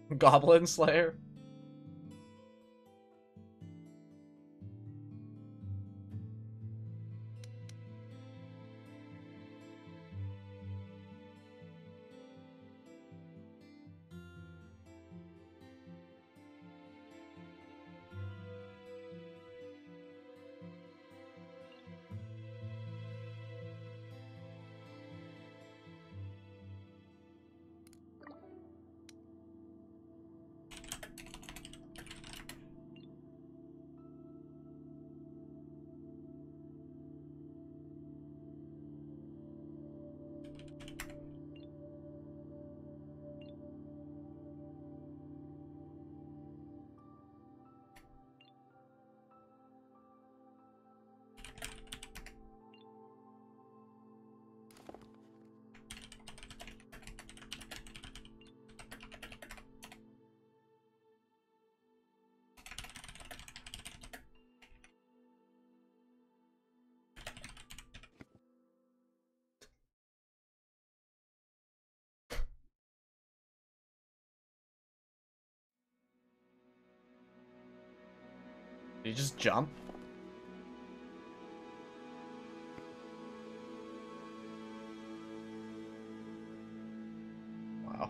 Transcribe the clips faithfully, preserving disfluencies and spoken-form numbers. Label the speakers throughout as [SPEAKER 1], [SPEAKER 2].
[SPEAKER 1] Goblin Slayer? Did you just jump? Wow.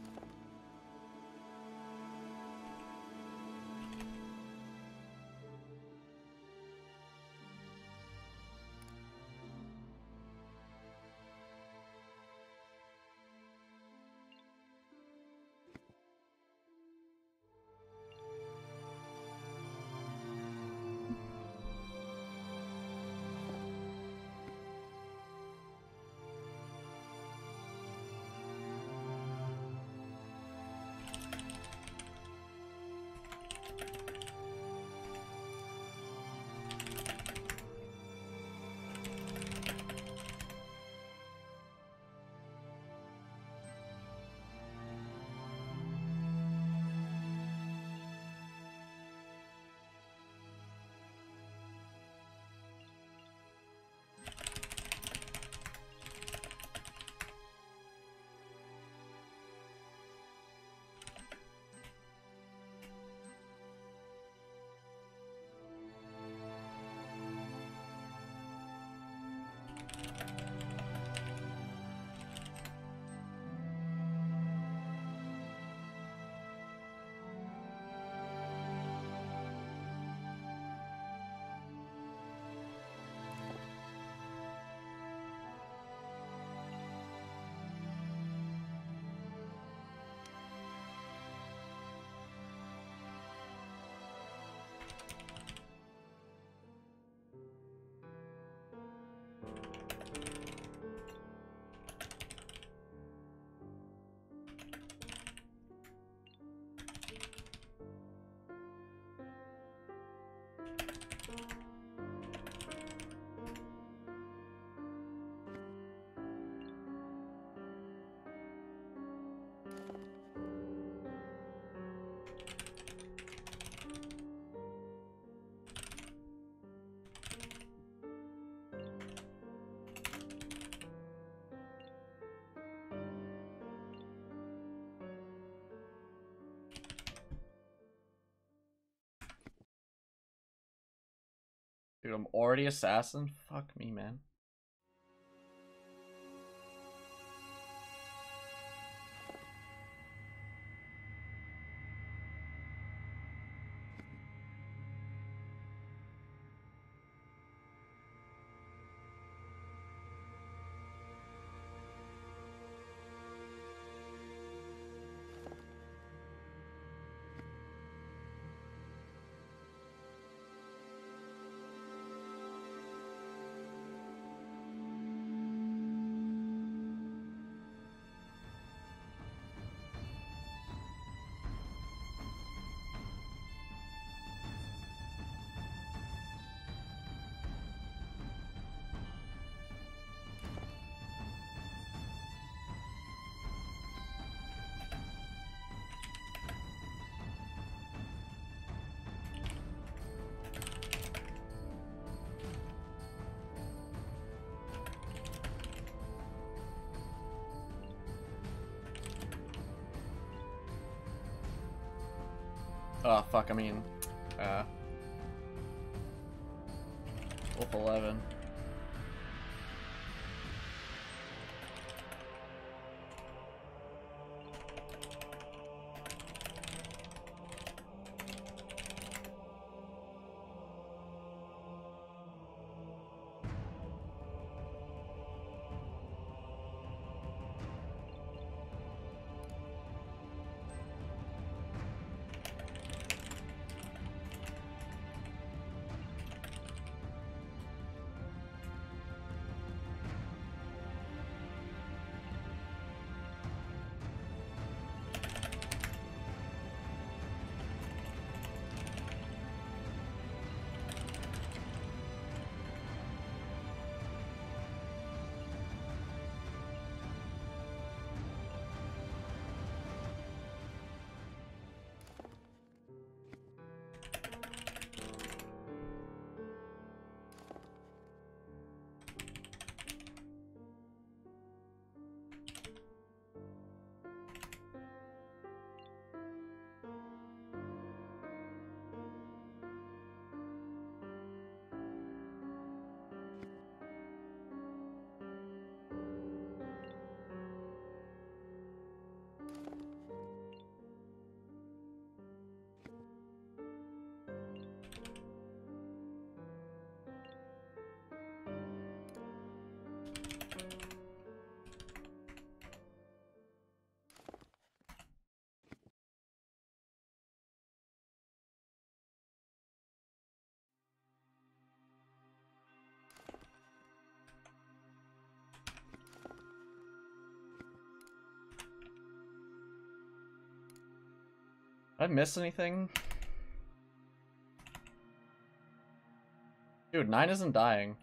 [SPEAKER 1] Dude, I'm already assassin? Fuck me, man. Oh, fuck, I mean... Uh... Wolf eleven. Did I miss anything? Dude, nine isn't dying.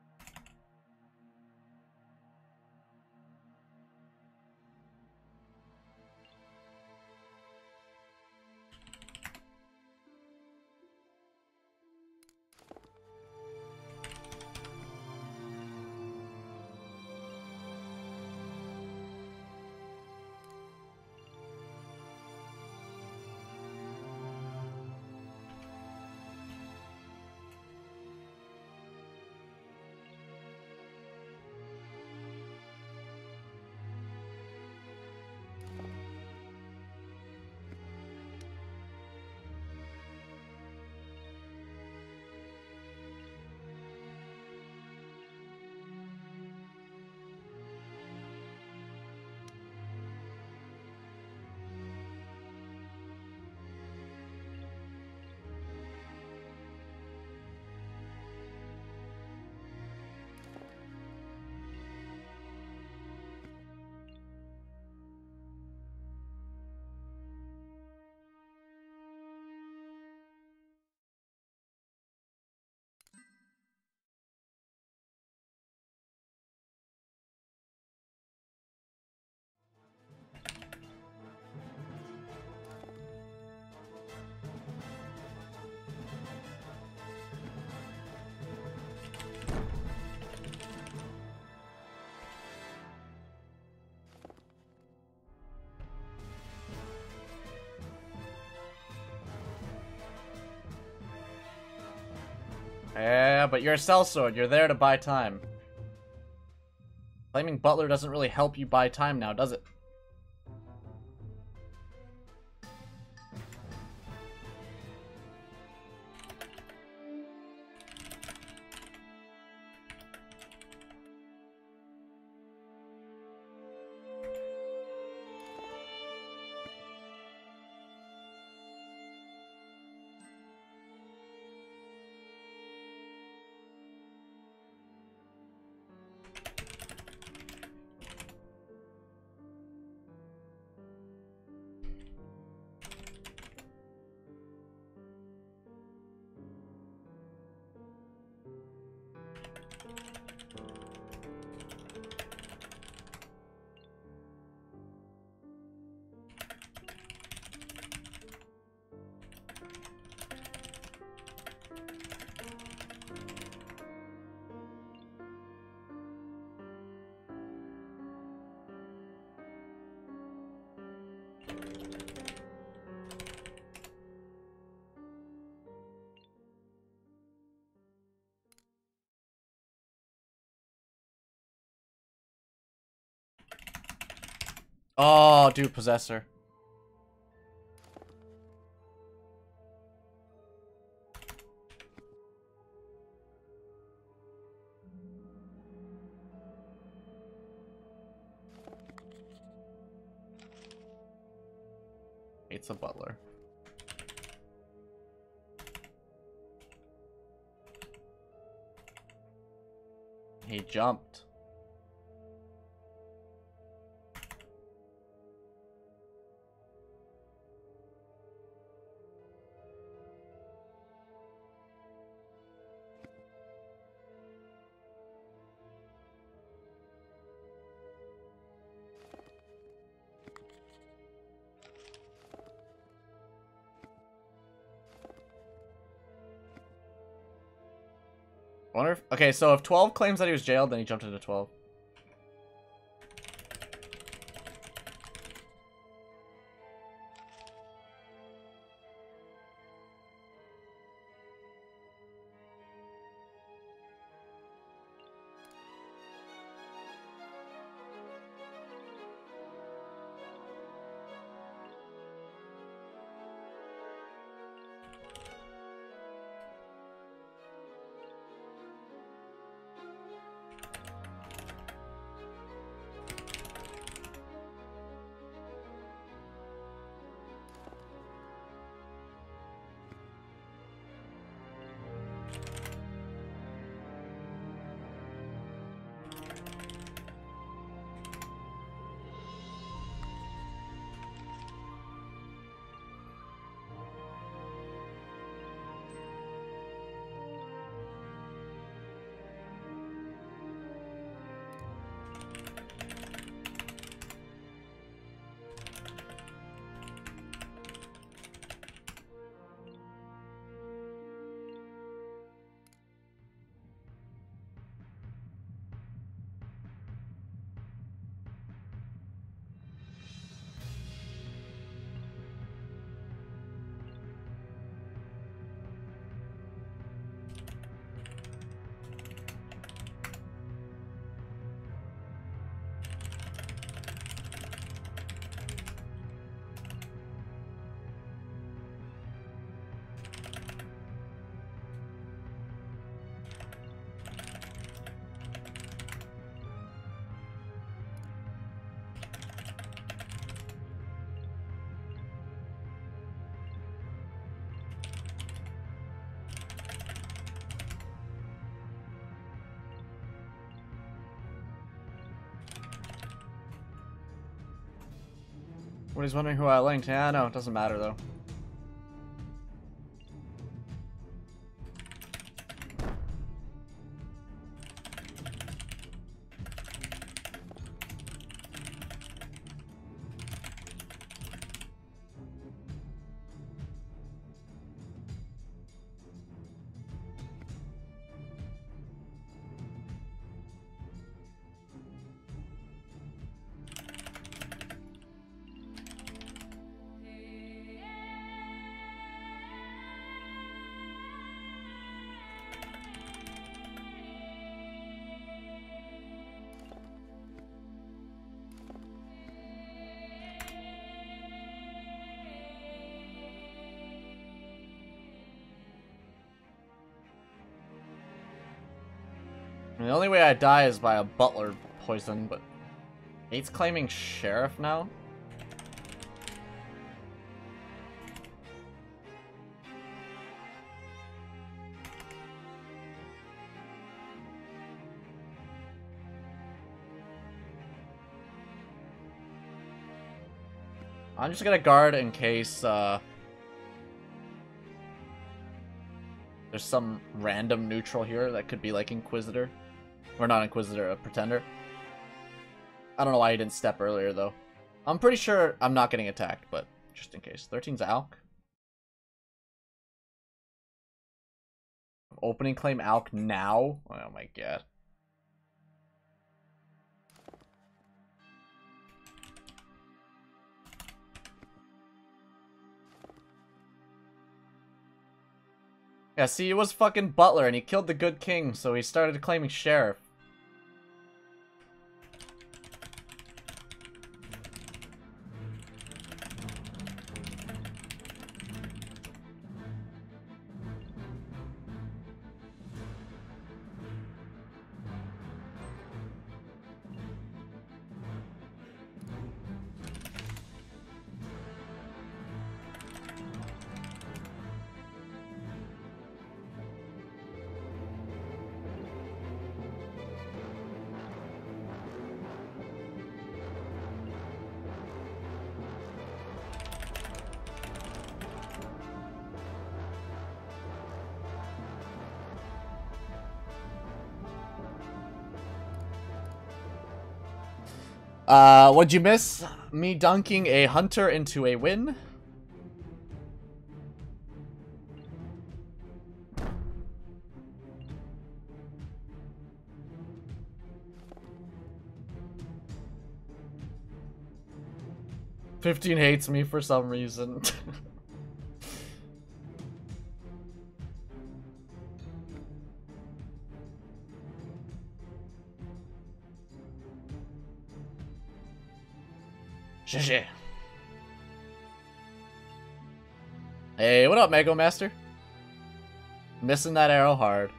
[SPEAKER 1] Yeah, but you're a sellsword. You're there to buy time. Claiming Butler doesn't really help you buy time now, does it? Oh, dude, Possessor. It's a butler. He jumped. I wonder if, okay, so if twelve claims that he was jailed, then he jumped into twelve. What he's wondering who I linked. Yeah, no, it doesn't matter though. The only way I die is by a butler poison, but eight's claiming sheriff now? I'm just gonna guard in case uh, there's some random neutral here that could be like Inquisitor. Or not Inquisitor, a Pretender. I don't know why he didn't step earlier, though. I'm pretty sure I'm not getting attacked, but just in case. thirteen's Alk. Opening claim Alk now? Oh my god. Yeah, see, it was fucking Butler, and he killed the good king, so he started claiming sheriff. Uh, what'd you miss? Me dunking a hunter into a win? fifteen hates me for some reason. G G. Hey, what up, Mego Master? Missing that arrow hard.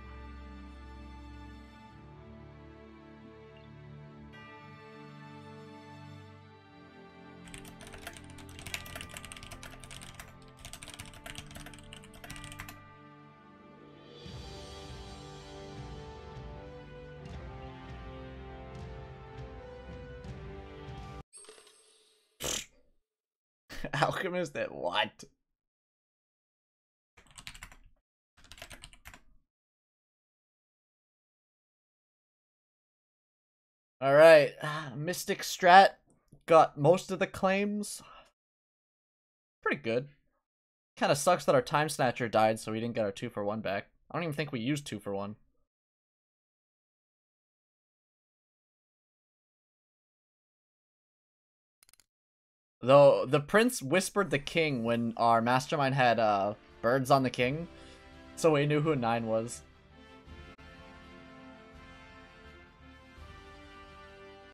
[SPEAKER 1] Alchemist at what? Alright, Mystic Strat got most of the claims. Pretty good. Kinda sucks that our Time Snatcher died, so we didn't get our two for one back. I don't even think we used two for one. Though, the Prince whispered the King when our Mastermind had uh, birds on the King, so we knew who nine was.